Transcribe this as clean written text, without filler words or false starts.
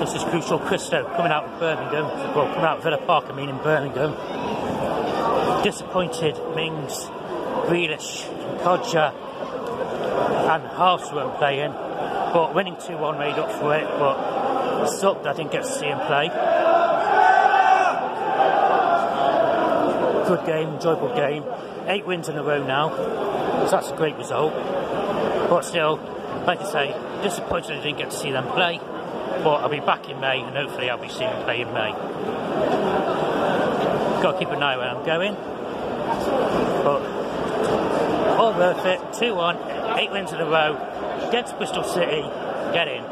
This is Crucial Christo coming out of Birmingham. Well, coming out of Villa Park, I mean, in Birmingham. Disappointed Mings, Grealish, Kodja, and Halves weren't playing, but winning 2-1 made up for it. But it sucked I didn't get to see him play. Good game, enjoyable game. 8 wins in a row now, so that's a great result. But still, like I say, disappointed I didn't get to see them play. But I'll be back in May, and hopefully I'll be seeing them play in May. Got to keep an eye where I'm going. But all worth it. 2-1, 8 wins in a row. Against Bristol City. Get in.